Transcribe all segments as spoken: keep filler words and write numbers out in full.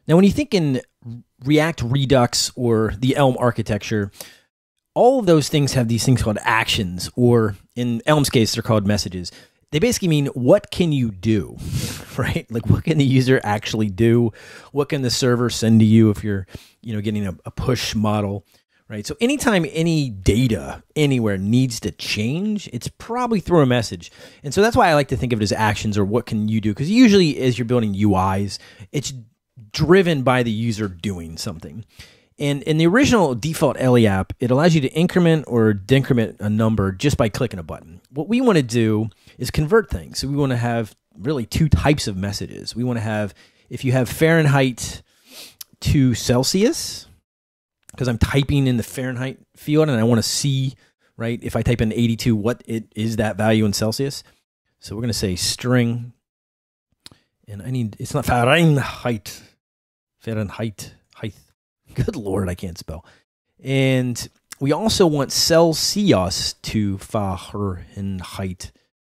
Now, when you think in React Redux or the Elm architecture, all of those things have these things called actions, or in Elm's case, they're called messages. They basically mean, what can you do, right? Like, what can the user actually do? What can the server send to you if you're, you know, getting a, a push model, right? So anytime any data anywhere needs to change, it's probably through a message. And so that's why I like to think of it as actions, or what can you do? Because usually as you're building U Is, it's driven by the user doing something. And in the original default Ellie app, it allows you to increment or decrement a number just by clicking a button. What we want to do is convert things. So we want to have really two types of messages. We want to have, if you have Fahrenheit to Celsius, because I'm typing in the Fahrenheit field and I want to see, right, if I type in eighty-two, what it is that value in Celsius. So we're going to say string, and I need, it's not Fahrenheit, Fahrenheit, height. Good Lord, I can't spell. And we also want Celsius to Fahrenheit.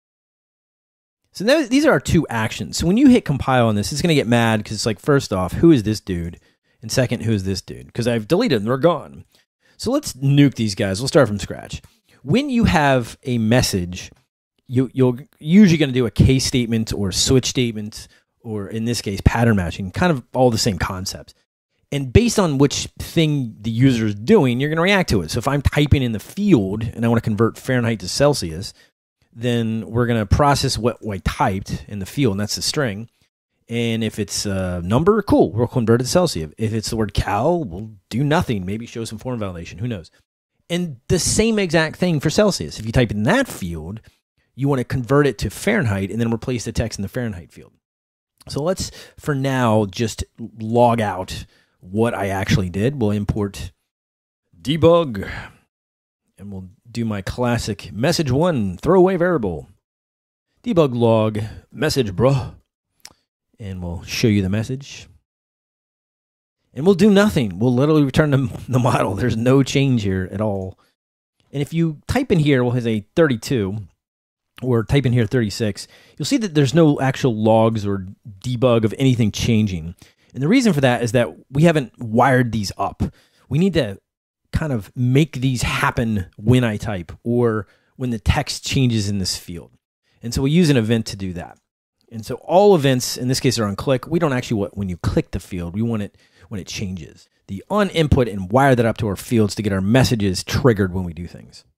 So now, these are our two actions. So when you hit compile on this, it's going to get mad because it's like, first off, who is this dude? And second, who is this dude? Because I've deleted them, they're gone. So let's nuke these guys. We'll start from scratch. When you have a message, you, you're usually going to do a case statement or switch statement, or in this case, pattern matching, kind of all the same concepts. And based on which thing the user is doing, you're going to react to it. So if I'm typing in the field and I want to convert Fahrenheit to Celsius, then we're going to process what I typed in the field, and that's the string. And if it's a number, cool, we'll convert it to Celsius. If it's the word cal, we'll do nothing, maybe show some form validation, who knows. And the same exact thing for Celsius. If you type in that field, you want to convert it to Fahrenheit and then replace the text in the Fahrenheit field. So let's, for now, just log out what I actually did. We'll import debug, and we'll do my classic message one throwaway variable. Debug log message, bruh. And we'll show you the message. And we'll do nothing. We'll literally return the, the model. There's no change here at all. And if you type in here, we'll have a thirty-two, or type in here thirty-six, you'll see that there's no actual logs or debug of anything changing. And the reason for that is that we haven't wired these up. We need to kind of make these happen when I type, or when the text changes in this field. And so we use an event to do that. And so all events, in this case, are on click. We don't actually want when you click the field. We want it when it changes. The on input, and wire that up to our fields to get our messages triggered when we do things.